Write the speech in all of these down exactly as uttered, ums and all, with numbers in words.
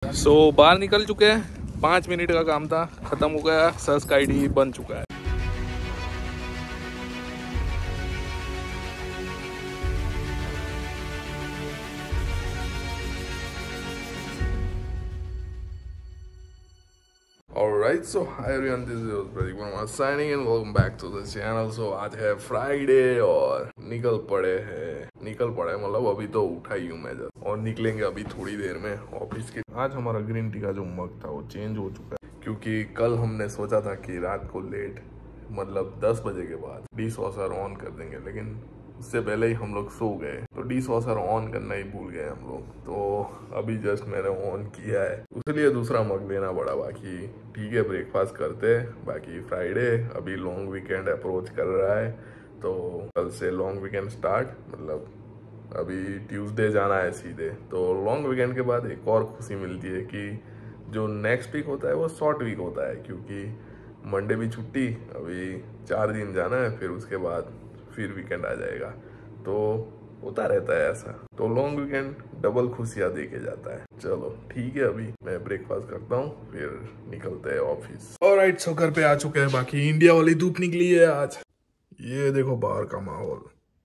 सो so, बाहर निकल चुके हैं, पाँच मिनट का काम था, खत्म हो गया, सस्क आईडी बन चुका है। Alright, so hi everyone, this is Pradeep Verma signing and welcome back to the channel. So आज है फ्राइडे और निकल पड़े हैं निकल पड़े मतलब अभी तो उठा ही हूँ मैं जब, और निकलेंगे अभी थोड़ी देर में ऑफिस के। आज हमारा ग्रीन टी का जो मग था वो चेंज हो चुका है, क्योंकि कल हमने सोचा था कि रात को लेट मतलब दस बजे के बाद डिश वॉशर ऑन कर देंगे, लेकिन उससे पहले ही हम लोग सो गए, तो डिश वॉशर ऑन करना ही भूल गए हम लोग। तो अभी जस्ट मैंने ऑन किया है, उसलिए दूसरा मग लेना पड़ा। बाकी ठीक है, ब्रेकफास्ट करते हैं। बाकी फ्राइडे, अभी लॉन्ग वीकेंड अप्रोच कर रहा है, तो कल से लॉन्ग वीकेंड स्टार्ट, मतलब अभी ट्यूसडे जाना है सीधे। तो लॉन्ग वीकेंड के बाद एक और खुशी मिलती है कि जो नेक्स्ट वीक होता है वो शॉर्ट वीक होता है, क्योंकि मंडे भी छुट्टी, अभी चार दिन जाना है, फिर उसके बाद फिर वीकेंड आ जाएगा, तो होता रहता है ऐसा। तो लॉन्ग वीकेंड डबल खुशियां दे के जाता है। चलो ठीक है, अभी मैं ब्रेकफास्ट करता हूँ, फिर निकलते हैं ऑफिस। ऑलराइट, सो घर पे आ चुके हैं। बाकी इंडिया वाली धूप निकली है आज, ये देखो बाहर का माहौल,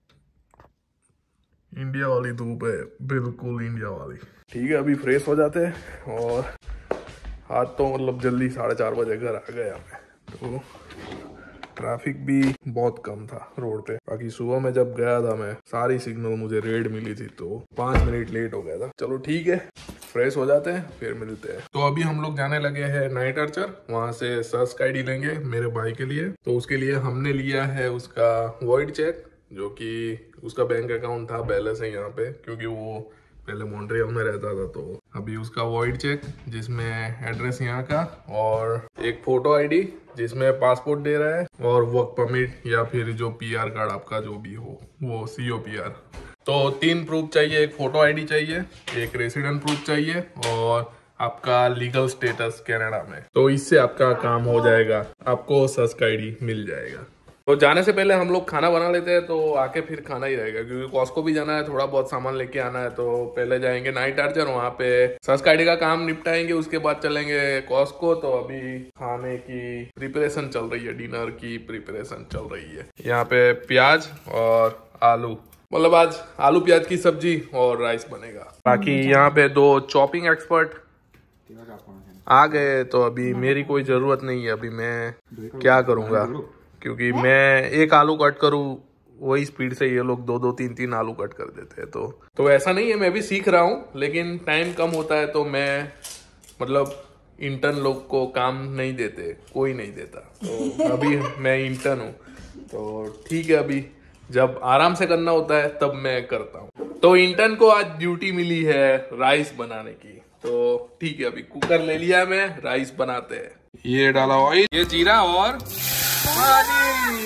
इंडिया वाली धूप है, बिल्कुल इंडिया वाली। ठीक है, अभी फ्रेश हो जाते हैं, और आज तो मतलब जल्दी साढ़े चार बजे घर आ गया मैं, तो ट्रैफिक भी बहुत कम था रोड पे। बाकी सुबह में जब गया था मैं, सारी सिग्नल मुझे रेड मिली थी, तो पांच मिनट लेट हो गया था। चलो ठीक है, फ्रेश हो जाते हैं, फिर मिलते हैं। तो अभी हम लोग जाने लगे हैं नाइट आर्चर, वहां से सस्क आईडी लेंगे मेरे भाई के लिए। तो उसके लिए हमने लिया है उसका वॉइड चेक, जो कि उसका बैंक अकाउंट था पहले से यहाँ पे, क्योंकि वो पहले मॉन्ट्रियल में रहता था। तो अभी उसका वॉइड चेक, जिसमें एड्रेस यहाँ का, और एक फोटो आईडी जिसमें पासपोर्ट दे रहा है, और वर्क परमिट या फिर जो पीआर कार्ड आपका जो भी हो, वो सीओ पीआर। तो तीन प्रूफ चाहिए, एक फोटो आईडी चाहिए, एक रेसिडेंट प्रूफ चाहिए, और आपका लीगल स्टेटस कनाडा में। तो इससे आपका काम हो जाएगा, आपको सस्क आईडी मिल जाएगा। तो जाने से पहले हम लोग खाना बना लेते हैं, तो आके फिर खाना ही रहेगा, क्योंकि कॉस्को भी जाना है, थोड़ा बहुत सामान लेके आना है। तो पहले जाएंगे नाइट आर्चर, वहाँ पे सस्क आईडी का काम निपटाएंगे, उसके बाद चलेंगे कॉस्को। तो अभी खाने की प्रिपरेशन चल रही है, डिनर की प्रिपरेशन चल रही है। यहाँ पे प्याज और आलू, मतलब आज आलू प्याज की सब्जी और राइस बनेगा। बाकी यहाँ पे दो चॉपिंग एक्सपर्ट आ गए, तो अभी मेरी कोई जरूरत नहीं है। अभी मैं क्या करूँगा, क्योंकि मैं एक आलू कट करूँ वही स्पीड से ये लोग दो दो तीन तीन आलू कट कर देते हैं। तो तो ऐसा नहीं है, मैं भी सीख रहा हूँ, लेकिन टाइम कम होता है, तो मैं मतलब इंटर्न लोग को काम नहीं देते, कोई नहीं देता। तो अभी मैं इंटर्न हूँ, तो ठीक है, अभी जब आराम से करना होता है तब मैं करता हूँ। तो इंटर्न को आज ड्यूटी मिली है राइस बनाने की, तो ठीक है, अभी कुकर ले लिया है, मैं राइस बनाते हैं। ये डाला ऑयल, ये जीरा और पानी,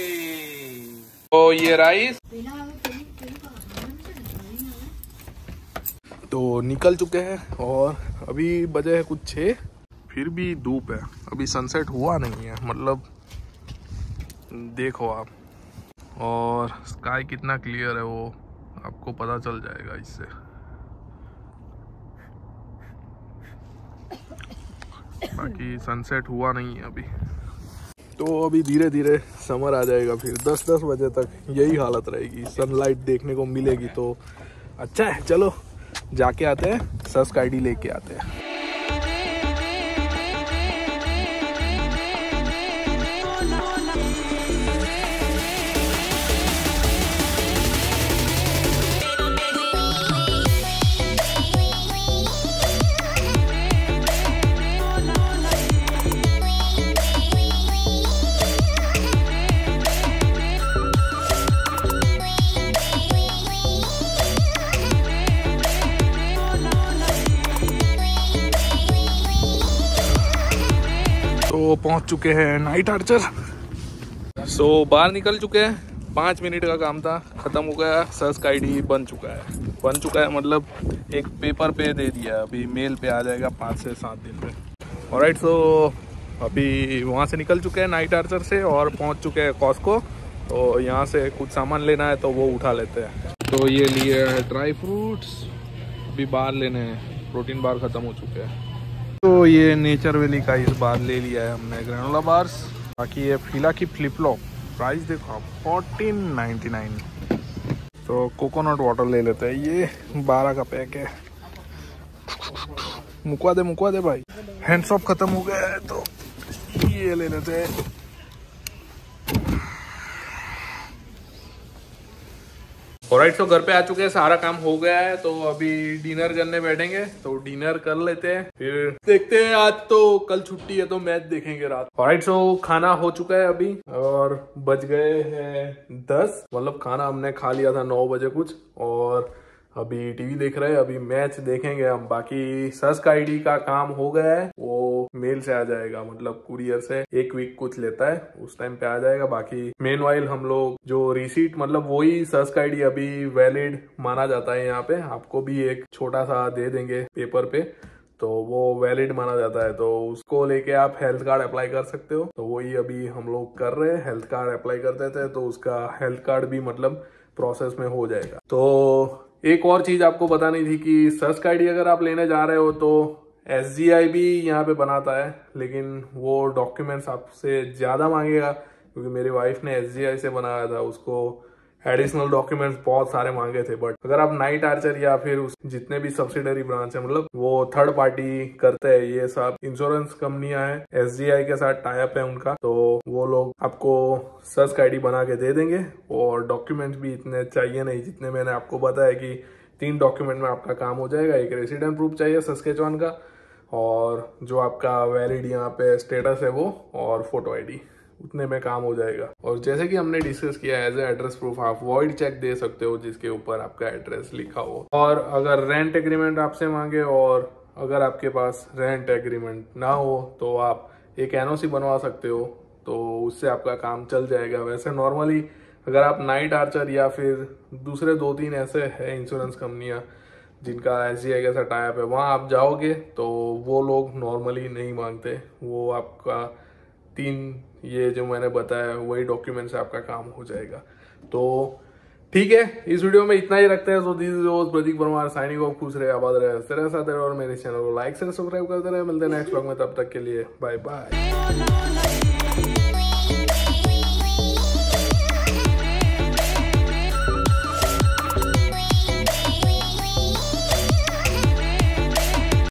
तो ये राइस। तो निकल चुके हैं, और अभी बजे है कुछ छः, फिर भी धूप है, अभी सनसेट हुआ नहीं है, मतलब देखो आप, और स्काई कितना क्लियर है वो आपको पता चल जाएगा इससे। बाकी सनसेट हुआ नहीं है अभी, तो अभी धीरे धीरे समर आ जाएगा, फिर दस दस बजे तक यही हालत रहेगी, सनलाइट देखने को मिलेगी, तो अच्छा है। चलो जाके आते हैं, सस्क आईडी लेके आते हैं। तो पहुंच चुके हैं नाइट आर्चर। सो so, बाहर निकल चुके हैं, पाँच मिनट का काम था, खत्म हो गया, सस्क आईडी बन चुका है बन चुका है मतलब एक पेपर पे दे दिया, अभी मेल पे आ जाएगा पाँच से सात दिन में। ऑलराइट, सो अभी वहाँ से निकल चुके हैं नाइट आर्चर से, और पहुँच चुके हैं कॉस्को। तो यहाँ से कुछ सामान लेना है, तो वो उठा लेते हैं। तो ये लिए है ड्राई फ्रूट्स, अभी बाहर लेने हैं। प्रोटीन बार ख़त्म हो चुके हैं। तो ये नेचर वैली का इस बार ले लिया है हमने ग्रेनोला बार्स। बाकी ये फीला की फ्लिप फ्लॉप, प्राइस देखो आप फोर्टीन नाइन्टी नाइन। तो कोकोनट वाटर ले लेते हैं, ये बारह का पैक है। मुकवा दे मुकवा दे भाई, हैंड्स ऑफ ख़त्म हो गया है तो ये ले लेते हैं। ऑलराइट, तो घर पे आ चुके हैं, सारा काम हो गया है, तो अभी डिनर करने बैठेंगे। तो डिनर कर लेते हैं, फिर देखते हैं। आज तो कल छुट्टी है तो मैच देखेंगे रात। ऑलराइट, तो खाना हो चुका है अभी और बज गए हैं दस। मतलब खाना हमने खा लिया था नौ बजे कुछ, और अभी टीवी देख रहे हैं। अभी मैच देखेंगे हम। बाकी सस्क आईडी का काम हो गया है, वो मेल से आ जाएगा, मतलब कुरियर से एक वीक कुछ लेता है, उस टाइम पे आ जाएगा। बाकी मेनवाइल हम लोग जो रिसीट, मतलब वही सस्क आईडी अभी वैलिड माना जाता है यहाँ पे। आपको भी एक छोटा सा दे देंगे पेपर पे, तो वो वैलिड माना जाता है, तो उसको लेके आप हेल्थ कार्ड अप्लाई कर सकते हो। तो वही अभी हम लोग कर रहे हैं, हेल्थ कार्ड अप्लाई कर देते हैं, तो उसका हेल्थ कार्ड भी मतलब प्रोसेस में हो जाएगा। तो एक और चीज आपको बतानी थी कि सस्क आईडी अगर आप लेने जा रहे हो तो एस जी आई भी यहाँ पे बनाता है, लेकिन वो डॉक्यूमेंट्स आपसे ज्यादा मांगेगा, क्योंकि मेरी वाइफ ने एस जी आई से बनाया था, उसको एडिशनल डॉक्यूमेंट्स बहुत सारे मांगे थे। बट अगर आप नाइट आर्चर या फिर उस जितने भी सब्सिडरी ब्रांच है, मतलब वो थर्ड पार्टी करते हैं, ये सब इंश्योरेंस कंपनियां हैं, एस जी आई के साथ टाई अप है उनका, तो वो लोग आपको सस्क आईडी बना के दे देंगे। और डॉक्यूमेंट्स भी इतने चाहिए नहीं, जितने मैंने आपको बताया कि तीन डॉक्यूमेंट में आपका काम हो जाएगा। एक रेसिडेंट प्रूफ चाहिए सस्केचुआन का, और जो आपका वैलिड यहाँ पे स्टेटस है वो, और फोटो आईडी, उतने में काम हो जाएगा। और जैसे कि हमने डिस्कस किया, एज ए एड्रेस प्रूफ आप वॉइड चेक दे सकते हो जिसके ऊपर आपका एड्रेस लिखा हो। और अगर रेंट एग्रीमेंट आपसे मांगे, और अगर आपके पास रेंट एग्रीमेंट ना हो, तो आप एक एन ओ सी बनवा सकते हो, तो उससे आपका काम चल जाएगा। वैसे नॉर्मली अगर आप नाइट आर्चर या फिर दूसरे दो तीन ऐसे है इंश्योरेंस कंपनियां जिनका एस जी आई के साथ टाई अप है, वहाँ आप जाओगे तो वो लोग नॉर्मली नहीं मांगते। वो आपका तीन ये जो मैंने बताया वही डॉक्यूमेंट से आपका काम हो जाएगा। तो ठीक है, इस वीडियो में इतना ही रखते हैं। So this is Prateek Parmar signing off. खुश रहे, आबाद रहे, हंसते रहे, साथ रहे, और मेरे चैनल को लाइक से सब्सक्राइब करते रहे। मिलते हैं नेक्स्ट ब्लॉग में, तब तक के लिए बाय बाय।